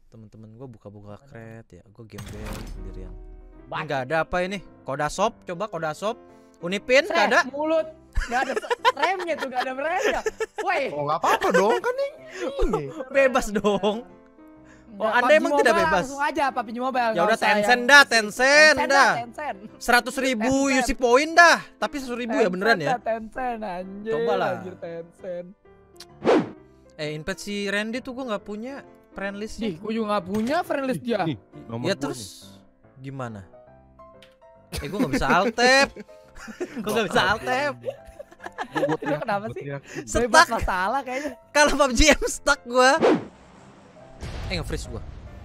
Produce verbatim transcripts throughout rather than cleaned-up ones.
temen-temen gue buka-buka kret ya, gue gembel sendirian. Enggak ada apa ini? Kodasop, coba Kodasop. Unipin enggak ada. Mulut. Enggak ada remnya tuh, enggak ada remnya. Woi. Oh, enggak apa-apa dong kan nih. Bebas dong. Oh, Anda emang tidak bebas? Langsung aja P U B G Mobile. Ya udah Tencent dah, Tencent dah. Seratus ribu U C poin dah. Tapi seratus ribu ya beneran ya? Tencent anjir. Coba lah. Anjir Tencent. Eh, invite si Randy tuh gue nggak punya friend list Ih, gue juga nggak punya friend list dia. Nih, nomor Ya gua terus nih. Gimana? Eh, gue nggak bisa alt-tab. Gue nggak bisa alt-tab. Gua buat Lu kenapa sih? Stuck. Bebas masalah kayaknya. Kalau P U B G M stuck gue. Eh, nge-freeze gue.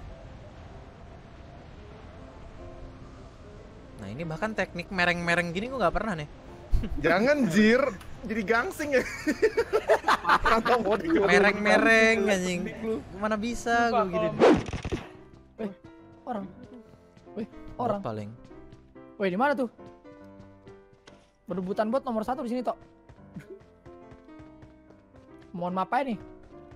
Nah ini bahkan teknik mereng-mereng gini gue nggak pernah nih. Jangan jir, jadi gangsing ya. Mereng-mereng anjing. Mana bisa gue gini. Weh, orang. Weh, orang. Bot paling. Weh, di mana tuh? Berebutan bot nomor satu di sini, Tok. Mohon maaf aja nih.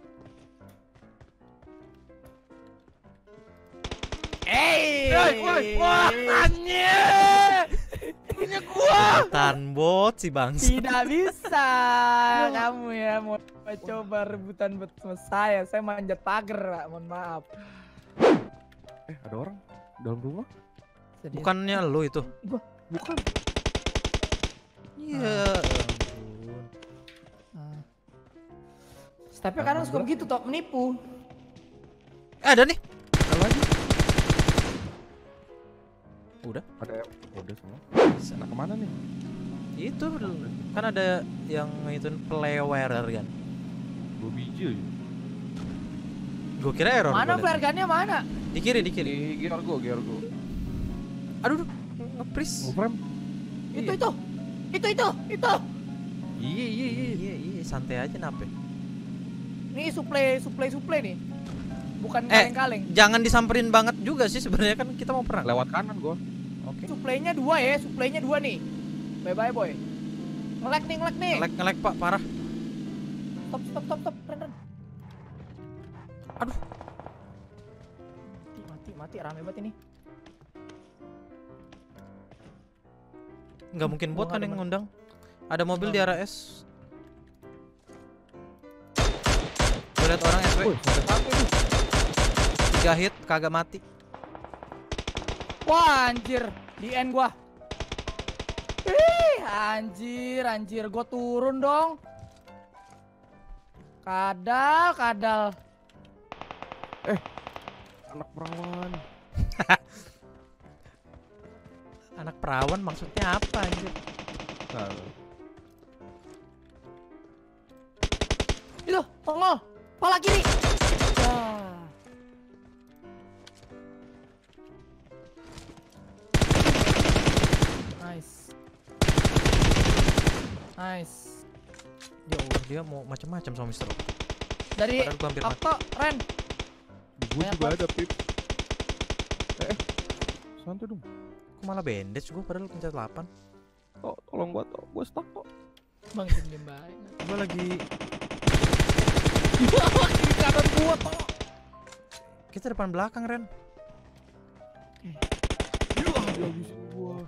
Hey, wah, anjir. Punya gua. Rebutan bot si bangsa. Tidak bisa kamu ya mau coba rebutan bot sama saya. Saya manjat pagar, Pak. Mohon maaf. Eh, ada orang dalam rumah? Bukannya lo itu? Bukan. Iya. Ampun. Nah. Stepnya kadang suka begitu, Tok, menipu. Eh, ada nih. Ada lagi. Udah. Ada udah semua. Sana kemana nih? Itu kan ada yang ngituin player kan. Dua biji aja. Gue kira error. Mana flare gunnya mana? Di kiri, di kiri. Di Georgo, Georgo. Aduh, nge-freeze. Ngeframe. Itu itu. Itu itu, itu. Iya, iya, iya, iya, iya, santai aja nape. Nih suplai, suplai, suplai nih. Bukan Eh, kaleng-kaleng. Jangan disamperin banget juga sih sebenarnya kan kita mau perang. Lewat kanan gua. Oke. Suplainya dua ya, suplainya dua nih. Bye bye boy. Ngelek nih, ngelek nih. Ngelek ngelek Pak, parah. Stop, stop, stop, stop. Ren, ren. Aduh. Mati, mati, mati. Rame banget ini. Nggak mungkin bot Gua kan nggak yang demen. ngundang. Ada mobil di arah S. Gue liat orang S W. Woi, sampai sampai nih. Tiga hit kagak mati. Wah, anjir. Di end gua. Ih, anjir, anjir. Gua turun dong. Kadal, kadal. Anak perawan. Anak perawan maksudnya apa anjir? Nah, Itu, tongol. Pala kiri. Ah. Nice. Nice. Ya Allah, dia mau macam-macam sama Mister. Dari Padahal gua hampir mati. Okto, Ren. di gua Banyak juga banget. ada pip. Eh, eh. Santai dong. Kok malah bandage gua padahal pencet delapan. Tok, tolong gua tok. Gua stuck kok. Bang diem baik. Gua lagi Kiri kanan gua, Tok. kita depan belakang Ren. Habisin gua.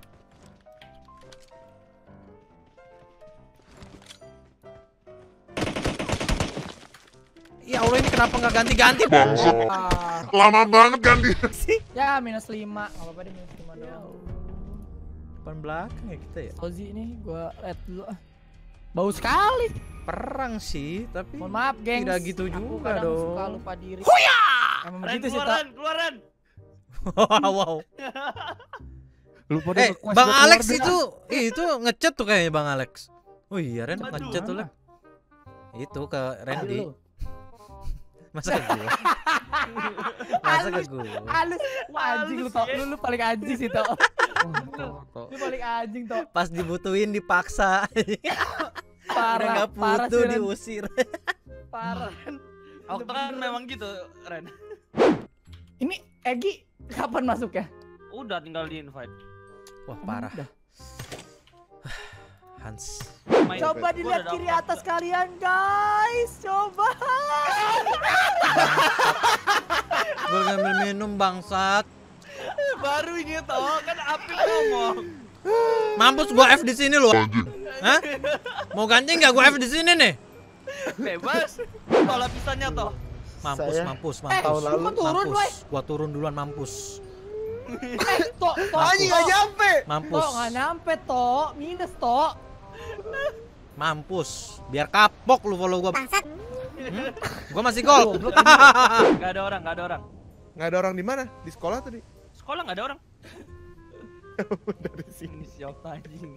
Ya Allah ini kenapa nggak ganti-ganti? Ah, Lama banget kan dia. ya minus lima. Enggak apa-apa deh minus lima doang. Depan belakang ya kita ya. Sozi nih gua red dulu ah. Bau sekali. Perang sih, tapi Mohon maaf, gengs. tidak gitu Aku juga kadang dong. suka lupa diri. Huya! Emang begitu sih, Tok. keluaran. wow, wow. Lu pada Eh, request Bang gua keluar Alex dah. itu, ih, itu ngechat tuh kayaknya Bang Alex. Oh iya Ren, Aduh. ngechat tuh Lek. Itu ke Randy. Lu. Masa ke gua? Masa ke gua? Halus. Wah, anjing lu, Tok. Lu, lu paling anjing sih, Tok. Oh, tok, tok. Lu paling anjing, Tok. Pas dibutuhin dipaksa. Udah Parah, nggak parah butuh sih, Ren. diusir. Parah. Okto kan memang gitu, Ren. Ini Egi kapan masuk ya? Udah tinggal di invite. Wah parah. Udah. Hans. Main. Coba Gua dilihat udah kiri daftar atas juga. kalian, guys. Coba. Gue ngambil minum bangsat. Baru ini toh kan Apip ngomong. Mampus gua F di sini loh. Hah? Mau ganti nggak gua F di sini nih? Bebas. Toh lapisannya toh. Mampus, Saya- mampus, Eh, mampus. tahun lalu gua turun, Mampus. boy. Gua turun duluan mampus. Eh, Tok, Tok. Anjing nggak nyampe. Mampus. Tok, nggak nyampe, Tok. Minus, Tok. Mampus. Biar kapok lu follow gua. Hmm? Gua masih gol. Gak ada orang, gak ada orang. Nggak ada orang di mana? Di sekolah tadi. Sekolah gak ada orang. Dari sini. Ini siapa anjing?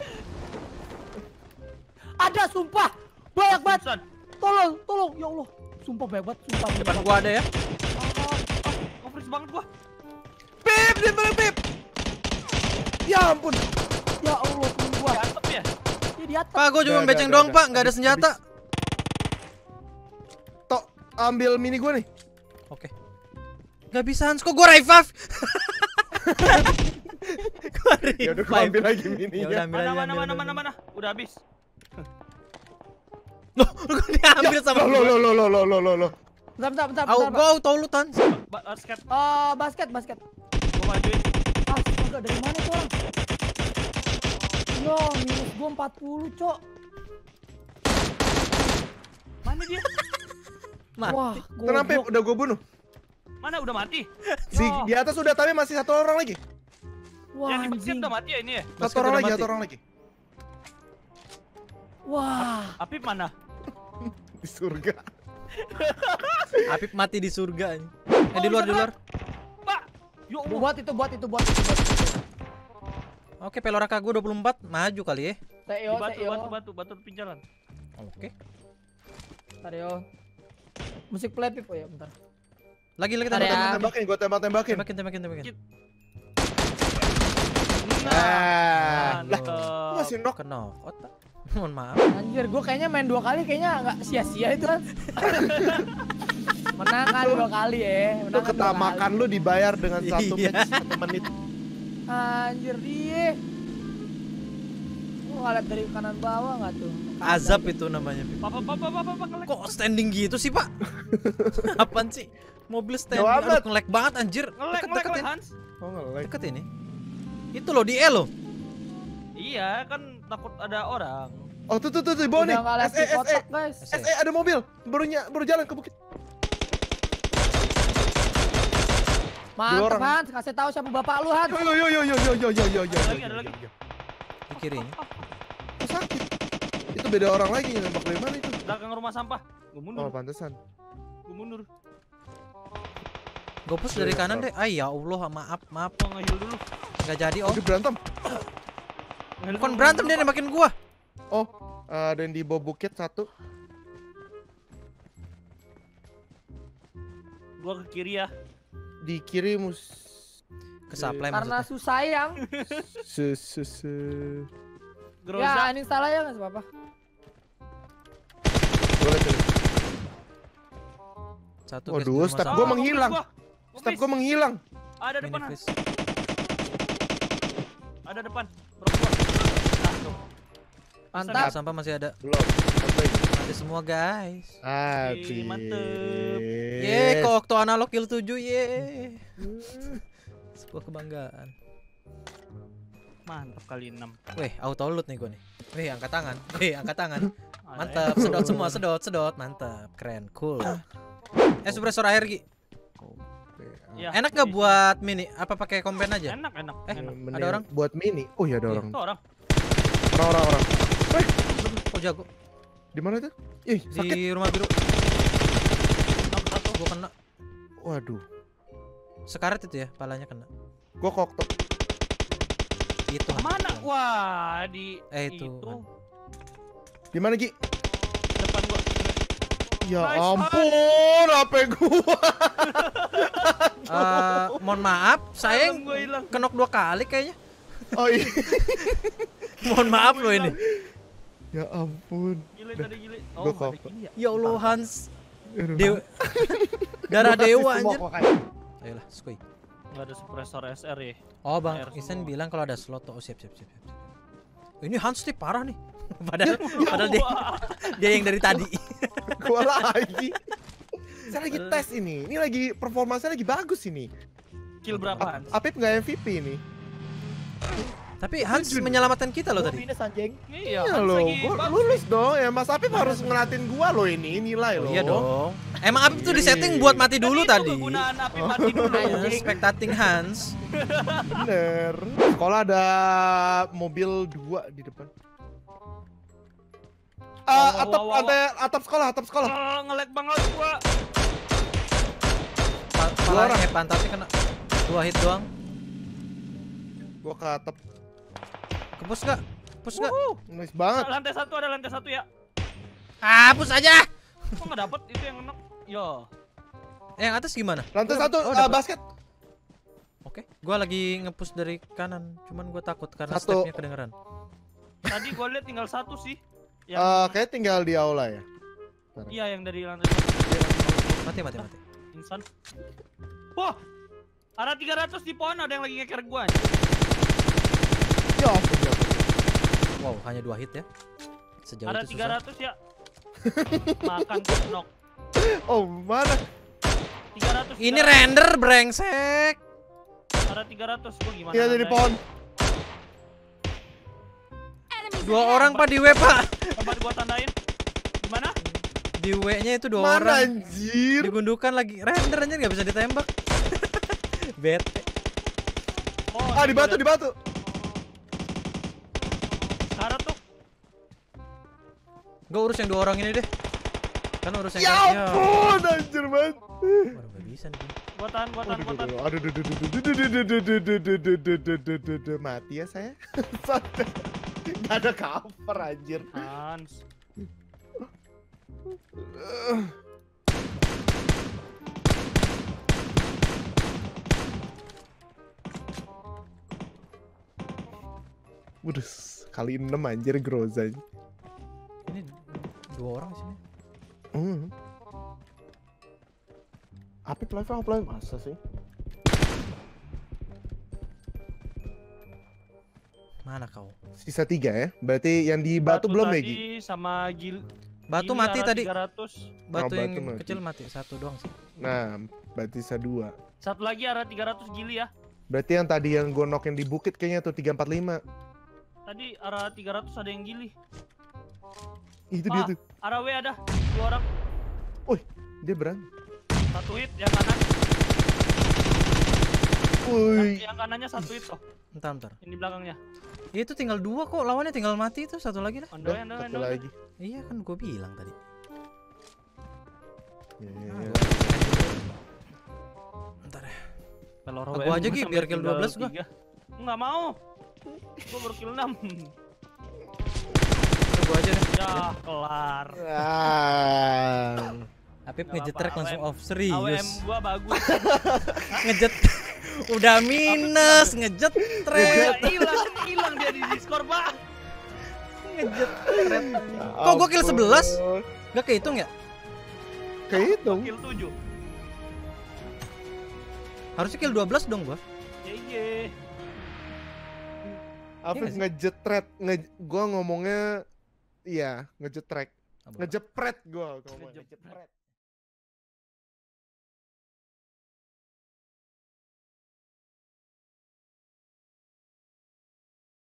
Ada, sumpah. Banyak banget. Susan, Tolong, tolong. Ya Allah. Sumpah banyak banget. Sumpah. Depan gua ada ya. coverage banget gua. Pip, di mana Pip? Ya ampun. Ya Allah, temen gua. Di atap ya? Dia di atas. Pak, gua cuma Nggak, beceng nggak, doang, nggak. Pak. Nggak ada Habis- senjata. Tok, ambil mini gua nih. Oke. Nggak bisa Hans, kok gua revive. Gua Ya udah gua revive. ambil lagi Ya udah mininya. ambil Mana aja, mana ambil, mana ambil, mana ambil. mana? Udah habis. Loh, gua diambil sama Lo gua. lo lo lo lo lo lo lo. Bentar, bentar, bentar. Au, bentar, Pak. gua auto lu Tan. Ba- Basket, Eh, basket, basket. gua majuin. Astaga, dari mana tuh orang? Yo, minus gua empat puluh, Cok. Mana dia? Mati. Wah, Tenang Pip, goblok. udah gua bunuh. Mana udah mati? Di, Yo. di atas udah tapi masih satu orang lagi. Wah, Yang di basket anjing. udah mati ya ini ya? Satu Basket orang udah lagi, mati. satu orang lagi. Wah. Apip mana? Di surga. Apip mati di surga. anjing. Eh di luar, di luar. Pak. Yo Allah. Buat itu, buat itu, buat itu, buat itu. Oke, peloraka gua dua puluh empat, maju kali ya. Teo, Di batu, Teo. batu, batu, batu pinjaran. Oke. Bentar, yo. Musik play Pip, oh ya, bentar. Lagi lagi Bentar tembak, ya. tembak, Tembakin, gua tembak-tembakin. tembakin, tembakin, tembakin. Kit. Ah, Nah, lah, mantap. masih knock. Kena otak. Mohon maaf. Anjir, gua kayaknya main dua kali kayaknya nggak sia-sia itu kan. Menang kan dua kali ya. Lu Menang kan dua ketamakan lu dibayar dengan satu Iya. match satu menit. kali. Anjir, dia. Lu ngeliat dari kanan bawah nggak tuh? Azab itu namanya. Pip. Papa, papa, papa, papa, nge-lag. Kok standing gitu sih, Pak? Apaan sih? Mobil standing. Jauh amat. Aduh, nge-lag banget anjir. Nge-lag, Deket, nge-lag, deket ini. Hans. Oh, nge-lag. Deket ini. Itu loh di E loh. Iya, kan takut ada orang. Oh, tuh tuh tuh, tuh, di bawah nih. Udah nggak liat S E di S E. kotak guys. S E. S E ada mobil. Baru ny- baru jalan ke bukit. Mantep orang. Hans, kasih tahu siapa bapak lu Hans. Yo yo yo yo yo yo yo yo yo. Ada lagi, ada lagi. Di kiri ini. Oh, sakit. Itu beda orang lagi yang nembak dari mana itu? Belakang rumah sampah. Gua mundur, Oh, pantesan. gua mundur. Gue push dari kanan deh. Ay ya Allah, maaf, maaf. Gua nge-heal dulu. Nggak jadi Oh, om. dia berantem. Nge-heal Bukan dulu, berantem dia mundur, Pak. nembakin gua. Oh, ada yang di bawah bukit satu. Gua ke kiri ya. Di kiri mus. Ke supply Karena maksudnya. susah yang. Se se se. Groza. Ya, ini salah ya nggak apa-apa. Boleh tuh. Satu Waduh, guys, di rumah step supply. gua Oh, menghilang. gua. Gua Step miss. gua menghilang. Ada Mini depan, Hans. fish. Ada depan. Perempuan. Nah, tuh. Mantap. Sampah masih ada. Belum. Sampai. Mati semua guys. Habis. Ih, mantep. Ye, kok Okto analog kill tujuh ye. Sebuah kebanggaan. Mantap kali enam. Weh, auto loot nih gua nih. Weh, angkat tangan. Weh, angkat tangan. Ada Mantap, sedot semua, sedot, sedot, mantap, keren, cool. Eh, suppressor air Gi. ya. Enak nggak buat mini? Apa pakai kompen aja? Enak, enak, Eh, enak. Mending ada orang? buat mini. Oh iya ada Iya. orang. Itu orang. Orang orang orang. Oh jago. Di mana tuh? Ih, sakit. Di rumah biru. Knock satu. Gua kena. Waduh. Sekarat itu ya, palanya kena. Gua koktok. Itu. Mana? Wah, di Eh, itu. Di mana Gi? depan gua. Ya Nice, ampun, H P gua. Eh, mohon maaf, saya Helm gua hilang. kenok dua kali kayaknya. Oh iya. Mohon maaf loh ini. Ya ampun. Gile tadi gile. Gua Oh, ada cover. gile ya. Ya Allah Hans. Aduh. Dewa. Darah Gua kasih dewa semua anjir. kok, kayak. Ayolah, skuy. Enggak ada suppressor S R ya. Oh, Bang Air Isen semua. bilang kalau ada slot. Oh, siap, siap, siap, siap. Ini Hans nih parah nih. Padahal padahal dia Wah. dia yang dari tadi. Gua lagi. Saya lagi tes ini. Ini lagi performa saya lagi bagus ini. Kill berapaan? Apip nggak M V P ini. Tapi Hans menyelamatkan kita loh tadi. Minus anjing. Iya, Iya Hans loh, lagi gua bagus lulus nih. dong. Ya Mas Apip harus ngelatin gua loh ini nilai Oh, loh. iya dong. Emang Apip tuh disetting buat mati dulu Kan itu tadi. kegunaan api mati dulu. Iya, spectating Hans. Bener. Sekolah ada mobil dua di depan. Ah, Wow, wow, atap, wow, wow. atap, atap sekolah, atap sekolah. Oh, nge-lag banget gua. Pa- Palanya eh, pantatnya kena dua hit doang. Gua ke atap. Kepus nggak? Kepus nggak? Nice banget. Lantai satu ada lantai satu ya. Hapus aja. Kok nggak dapet itu yang enak? Yo. Eh, yang atas gimana? Lantai Oh, satu, oh, ah, dapet. basket. Oke, gua lagi nge-push dari kanan, cuman gua takut karena Satu. stepnya kedengeran. Tadi gua lihat tinggal satu sih. Yang Eh, kayak tinggal di aula ya. iya yang dari lantai satu. Mati, mati, mati. Insan. Wah. Arah tiga ratus di pohon ada yang lagi ngeker gua. Ya ampun, ya ampun. Wow, hanya dua hit ya. Sejauh Ada itu tiga susah. ratus ya. Makan tuh knock. Oh, mana? tiga ratus. Ini render brengsek. Ada tiga ratus gua gimana? Iya, dari nandai? pohon. Dua orang pak di W pak. Tempat gua tandain. Gimana? Di W-nya itu dua Mana orang. anjir? Digundukan lagi render aja nggak bisa ditembak. Bete. Oh, Ah, di batu, di batu. Karat tuh. Gue urus yang dua orang ini deh. Kan urus yang Ya kayak- ampun, anjir banget. Waduh, gak bisa nih. Gua tahan, gua tahan, gua tahan. Aduh, aduh, aduh, aduh, aduh, aduh, aduh, aduh, aduh, aduh, aduh, aduh, aduh, aduh, aduh, mati ya saya. Gak ada cover anjir. Hans. Udah kali enam anjir Groza. Ini dua orang di sini. Hmm. Apip live offline masa sih? Mana kau? Sisa tiga ya? Berarti yang di batu, belum ya, Gi? tadi sama Gil. Batu Gili mati arah tadi. tiga ratus. Batu Oh, yang batu mati. kecil mati satu doang sih. Nah, berarti sisa dua. Satu lagi arah tiga ratus Gili ya. Berarti yang tadi yang gue knock yang di bukit kayaknya tuh tiga empat lima. Tadi arah tiga ratus ada yang Gili. Itu dia Ah. tuh. Arah W ada dua orang. Dia berani. Satu hit yang kanan. Woi. Yang kanannya satu hit oh. Entar, entar. Ini belakangnya. Itu tinggal dua kok, lawannya tinggal mati itu satu lagi dah. On the way, Udah, on the way, on satu the way. lagi. Iya kan gue bilang tadi. Ya, ya, Ah, ya. gua- Ntar ya. Kalau Ah, gua aja, Gi, biar kill dua belas gua. Enggak mau. Gua baru kill enam. Gue aja deh. Ya, kelar. Ah. Apip Nggak ngejetrek apa-apa, langsung A W M. off A W M serius. gua bagus. Ngejet. Udah minus, ngejetrek. Ya, hilang, hilang dia di Discord, Pak. Ngejetrek. Kok gua kill sebelas? Gak kehitung ya? Kehitung. Kill tujuh. Harusnya kill dua belas dong gua. Ya iya. Apip Iya nggak sih? ngejetret, nge gua ngomongnya iya, ngejetrek. Apa? Ngejepret gua ngomongnya. Ngejepret.